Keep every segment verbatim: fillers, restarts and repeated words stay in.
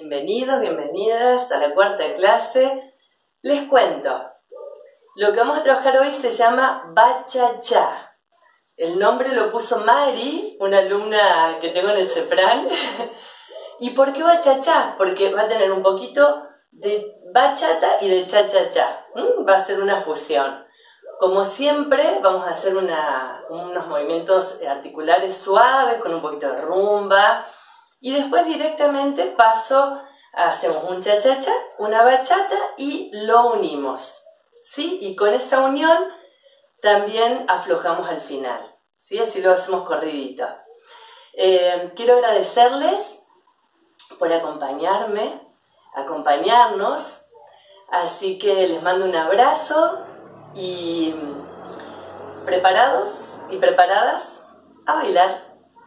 Bienvenidos, bienvenidas a la cuarta clase. Les cuento, lo que vamos a trabajar hoy se llama Bachachá. El nombre lo puso Mari, una alumna que tengo en el CEPRAL. ¿Y por qué Bachachá? Porque va a tener un poquito de bachata y de cha-cha-cha. ¿Mm? Va a ser una fusión. Como siempre, vamos a hacer una, unos movimientos articulares suaves, con un poquito de rumba. Y después directamente paso, hacemos un cha-cha-cha, una bachata y lo unimos, ¿sí? Y con esa unión también aflojamos al final, ¿sí? Así lo hacemos corridito. Eh, quiero agradecerles por acompañarme, acompañarnos, así que les mando un abrazo y preparados y preparadas a bailar.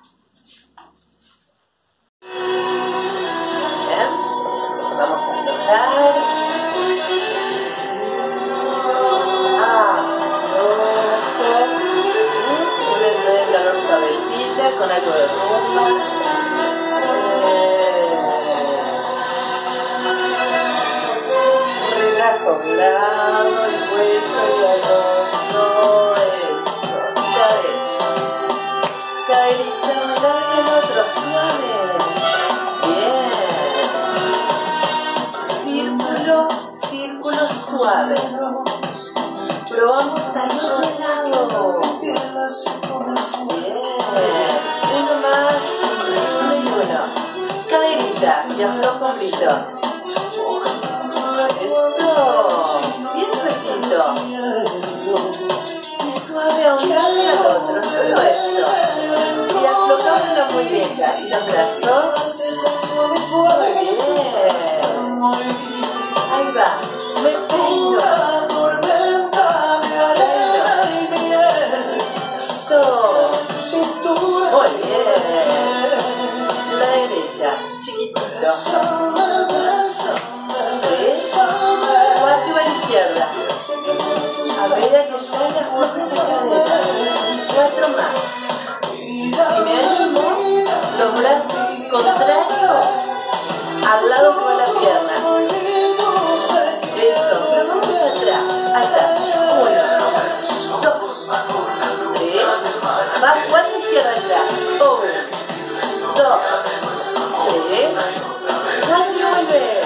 Vamos a aflojar. Aflojo. Una calor suavecita con algo de rumba. Relajo un lado, el hueso y al otro. Eso. Cadera. Caderita de un lado y el otro. Suave. Círculo suave. Probamos al otro lado. Bien. Uno más. Uno y uno. Caderita. Y aflojo hombito. Eso. Bien sueltito. Y suave a un lado y al otro. Solo eso. Y aflojamos la muñeca. Y los brazos. Muy bien. Ahí va, me peino. Eso. Muy bien. La derecha, chiquitito. Tres. Cuatro y va a la izquierda. A medida que salga, fuerza esa cadera. Cuatro más. Si me animo, los brazos contrarios al lado con la pierna. Eso, pero vamos atrás, atrás. Uno, dos, tres. Va cuatro izquierda atrás. Uno, dos, tres. Cuatro y vuelve.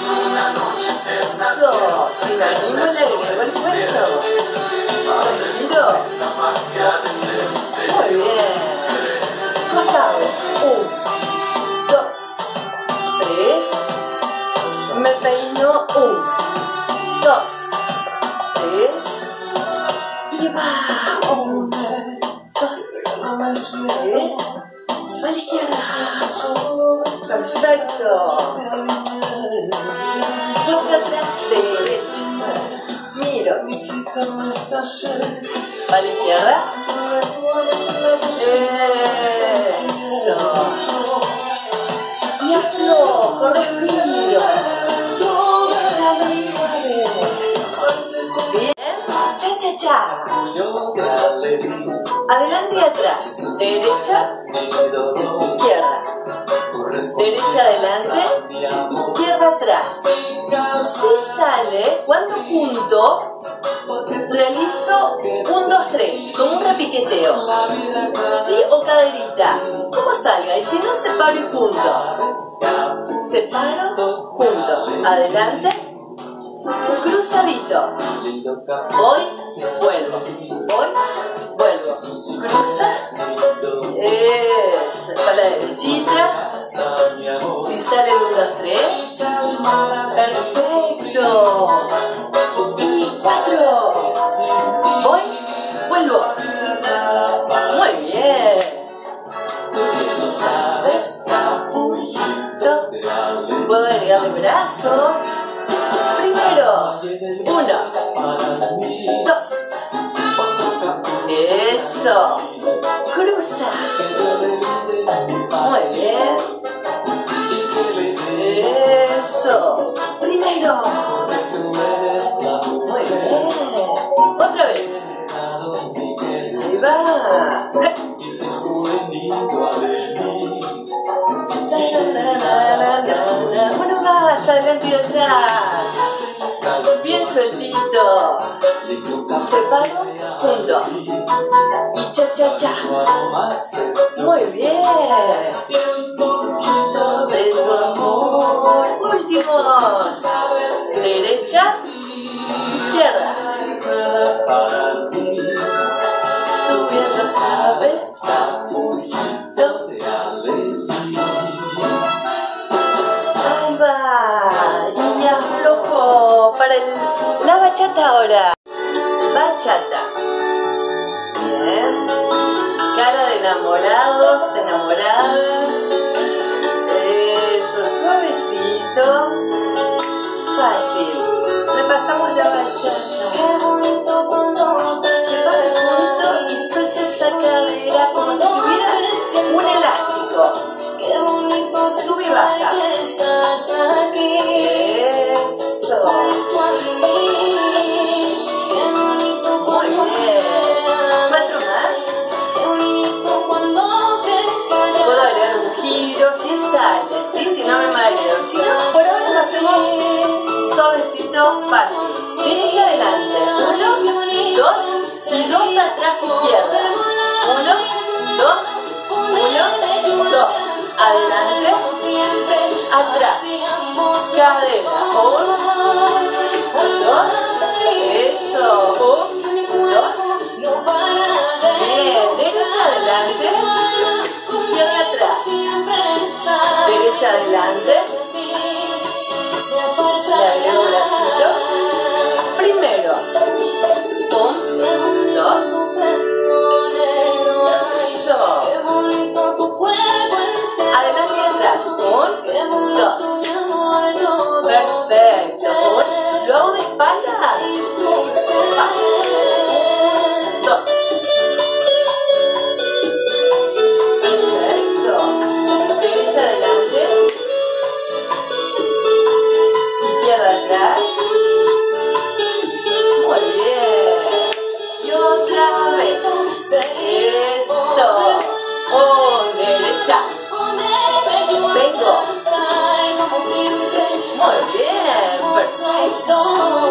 Eso. Si me animo, le agrego el peso. Tranquilo. Muy bien. Acabo. Uno, dos, tres. Me peino. Uno. Dos, tres, y va, uno, dos, tres, a la izquierda, perfecto, toca atrás, derecha, miro, va a la izquierda, eso, y aflojo, respiro. Bien, cha-cha-cha. Adelante y atrás. Derecha, izquierda. Derecha adelante, izquierda atrás. Si sale, cuando junto, realizo un, dos, tres, como un repiqueteo. ¿Sí? O caderita. Como salga. Y si no, separo y junto. Separo, junto. Adelante. Cruzadito. Voy, vuelvo. Voy, vuelvo. Cruza. Eso. Para la derechita. Si sale el uno, dos, tres. Perfecto. Y cuatro. Voy, vuelvo. Muy bien. Puedo agregarle brazos. Primero, uno, dos, eso, cruza, muy bien, eso, primero, muy bien, otra vez, ahí va, una más, adelante y atrás. Bien sueltito. Separo, junto. Y cha, cha, cha. Muy bien. De tu amor. Últimos. Derecha, izquierda. Tú bien lo sabes. Capuchito de alegría. Ahí va. Y aflojo para el, la bachata ahora. Bachata. Bien. Cara de enamorados, enamoradas. Eso, suavecito. Fácil. Repasamos la bachata. Qué bonito cuando se va junto y suelta esa cadera como si tuviera un elástico. Qué bonito sube y baja. Eso. Muy bien. Cuatro más. Puedo agregar un giro si sale, ¿sí? Si no me mareo. Si no, por ahora lo hacemos suavecito, fácil. Derecha adelante. Uno, dos y dos atrás izquierda. Uno, dos, uno, dos. Adelante, atrás. Cadera. Un, dos. Eso. Un, dos. Bien. Derecha adelante. Izquierda atrás. Derecha adelante. Le agrego bracito. Primero. Un, dos. Eso. Adelante y atrás. Un, dos. Perfecto. Un, lo hago de espalda. Va. Dos. Perfecto. Derecha adelante. Izquierda atrás. Muy bien. Y otra vez. Eso. Oh, derecha. Vengo. Muy bien. Perfecto.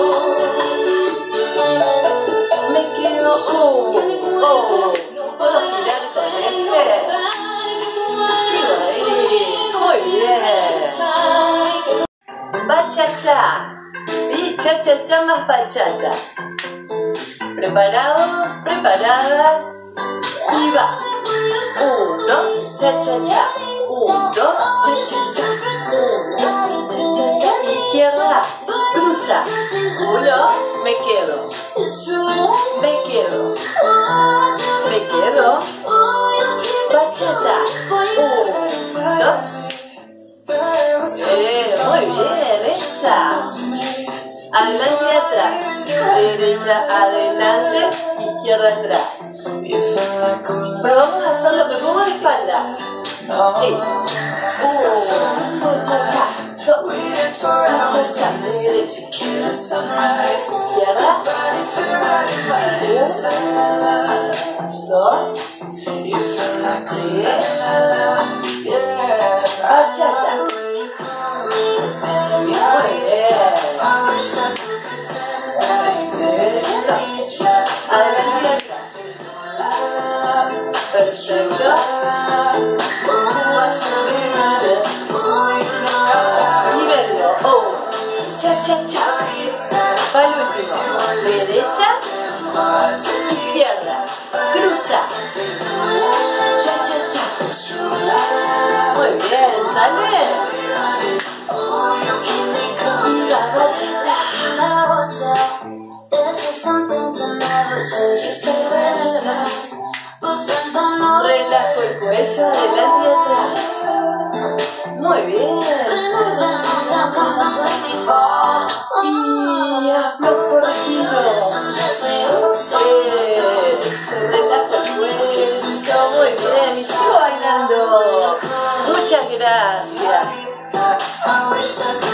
Me quedo. Oh, oh. ¿Puedo girar con ese? Sigo ahí. Muy bien. Bachata. Sí, cha cha cha más bachata. Preparados, preparadas. Y va. Un, dos, cha cha cha. Un, dos, cha cha cha. Un, dos, cha cha cha. Izquierda. Cruza. Uno. Me quedo. Me quedo. Me quedo. Bachata. Un, dos. Eh, muy bien, esa. Adelante y atrás. Derecha adelante, izquierda atrás. Pero vamos a hacerlo, me pongo de espalda. Sí. Un, dos, cha, cha, dos. Cha, cha, derecha. Izquierda. Un, dos. Tres. Bachata. Muy bien. Adelante y atrás. Perfecto. Y verlo. Oh. Cha, cha, cha. Para el último. Derecha. Izquierda. Cruza. Cha, cha, cha. Muy bien. Sale. Y la bachata. Relajo el cuello adelante y atrás. Muy bien. Y aflojo el giro. Eh, se relaja el cuello. Muy bien. Y sigo bailando. Muchas gracias.